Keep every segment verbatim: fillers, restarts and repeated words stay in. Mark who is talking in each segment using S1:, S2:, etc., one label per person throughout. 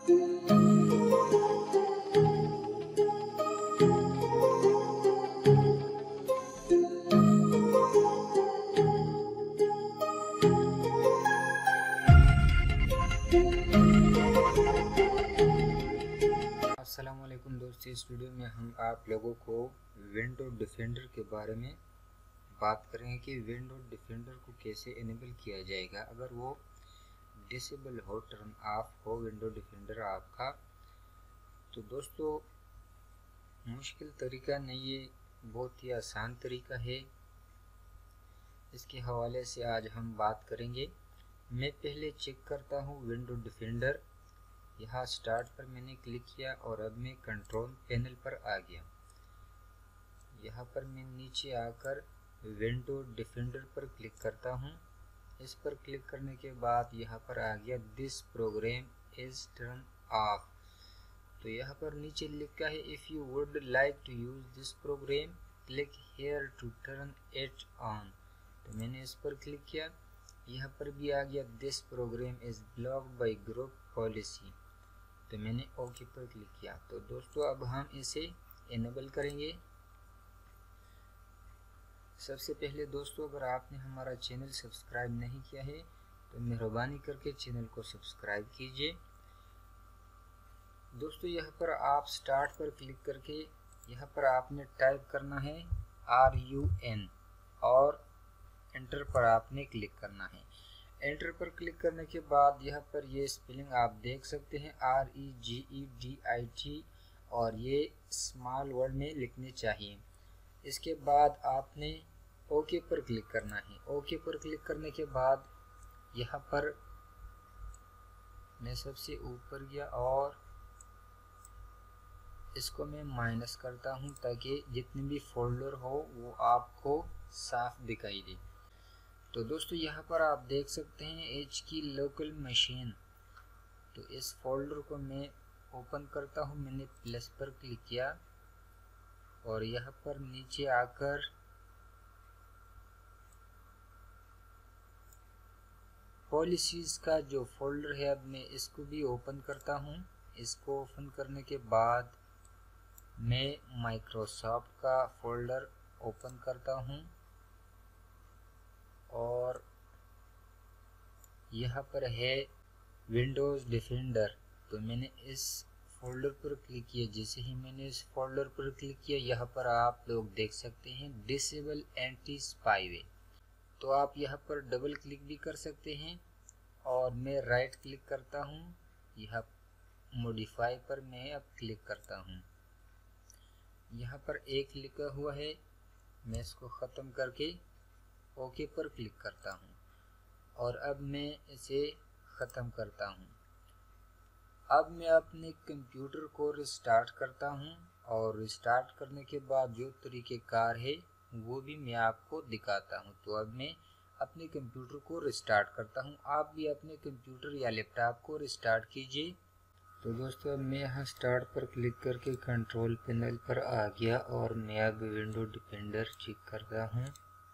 S1: अस्सलामुअलैकुम दोस्तों, इस वीडियो में हम आप लोगों को विंडो डिफेंडर के बारे में बात करेंगे कि विंडो डिफेंडर को कैसे इनेबल किया जाएगा अगर वो डिसेबल हो, टर्न ऑफ हो विंडो डिफेंडर आपका। तो दोस्तों मुश्किल तरीका नहीं है, बहुत ही आसान तरीका है। इसके हवाले से आज हम बात करेंगे। मैं पहले चेक करता हूँ विंडो डिफेंडर। यहाँ स्टार्ट पर मैंने क्लिक किया और अब मैं कंट्रोल पैनल पर आ गया। यहाँ पर मैं नीचे आकर विंडो डिफेंडर पर क्लिक करता हूँ। इस पर क्लिक करने के बाद यहाँ पर आ गया this program is turn off. तो यहाँ पर नीचे लिखा है if you would like to use this program click here to turn it on. तो मैंने इस पर क्लिक किया। यहाँ पर भी आ गया this program is blocked by group policy. तो मैंने ओके पर क्लिक किया। तो दोस्तों अब हम इसे इनेबल करेंगे। सबसे पहले दोस्तों, अगर आपने हमारा चैनल सब्सक्राइब नहीं किया है तो मेहरबानी करके चैनल को सब्सक्राइब कीजिए। दोस्तों यहाँ पर आप स्टार्ट पर क्लिक करके यहाँ पर आपने टाइप करना है आर यू एन और एंटर पर आपने क्लिक करना है। एंटर पर क्लिक करने के बाद यहाँ पर ये स्पेलिंग आप देख सकते हैं R E G E D I T और ये स्मॉल वर्ड में लिखने चाहिए। इसके बाद आपने ओके पर क्लिक करना है। ओके पर क्लिक करने के बाद यहाँ पर मैं सबसे ऊपर गया और इसको मैं माइनस करता हूँ ताकि जितने भी फोल्डर हो वो आपको साफ दिखाई दे। तो दोस्तों यहाँ पर आप देख सकते हैं एच की लोकल मशीन। तो इस फोल्डर को मैं ओपन करता हूँ। मैंने प्लस पर क्लिक किया और यहाँ पर नीचे आकर पॉलिसीज़ का जो फोल्डर है अब मैं इसको भी ओपन करता हूँ। इसको ओपन करने के बाद मैं माइक्रोसॉफ्ट का फोल्डर ओपन करता हूँ और यहाँ पर है विंडोज़ डिफेंडर। तो मैंने इस फोल्डर पर क्लिक किया। जैसे ही मैंने इस फोल्डर पर क्लिक किया यहाँ पर आप लोग देख सकते हैं डिसेबल एंटी स्पाईवेयर। तो आप यहाँ पर डबल क्लिक भी कर सकते हैं और मैं राइट क्लिक करता हूँ। यहाँ मॉडिफाई पर मैं अब क्लिक करता हूँ। यहाँ पर एक लिखा हुआ है, मैं इसको ख़त्म करके ओके पर क्लिक करता हूँ और अब मैं इसे ख़त्म करता हूँ। अब मैं अपने कंप्यूटर को रिस्टार्ट करता हूँ और रिस्टार्ट करने के बाद जो तरीक़ेकार है वो भी मैं आपको दिखाता हूँ। तो अब मैं अपने कंप्यूटर को रिस्टार्ट करता हूँ। आप भी अपने कंप्यूटर या लैपटॉप को रिस्टार्ट कीजिए। तो दोस्तों अब मैं यहाँ स्टार्ट पर क्लिक करके कंट्रोल पैनल पर आ गया और मैं अब विंडो डिफेंडर चेक करता हूँ।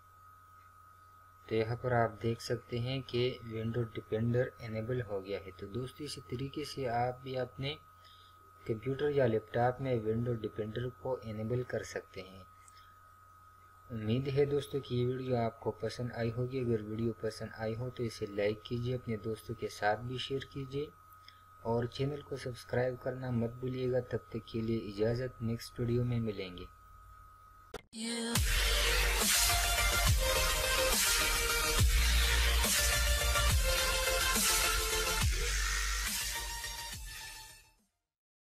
S1: तो यहाँ पर आप देख सकते हैं कि विंडो डिफेंडर इनेबल हो गया है। तो दोस्तों इसी तरीके से आप भी अपने कंप्यूटर या लैपटॉप में विंडो डिफेंडर को इनेबल कर सकते हैं। उम्मीद है दोस्तों कि ये वीडियो आपको पसंद आई होगी। अगर वीडियो पसंद आई हो तो इसे लाइक कीजिए, अपने दोस्तों के साथ भी शेयर कीजिए और चैनल को सब्सक्राइब करना मत भूलिएगा। तब तक के लिए इजाज़त, नेक्स्ट वीडियो में मिलेंगे। Yeah.